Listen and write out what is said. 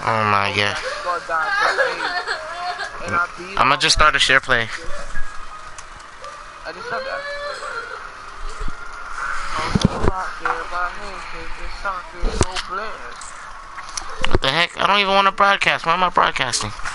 Oh my god. I'm gonna just start a share play. I just said that. What the heck? I don't even want to broadcast. Why am I broadcasting?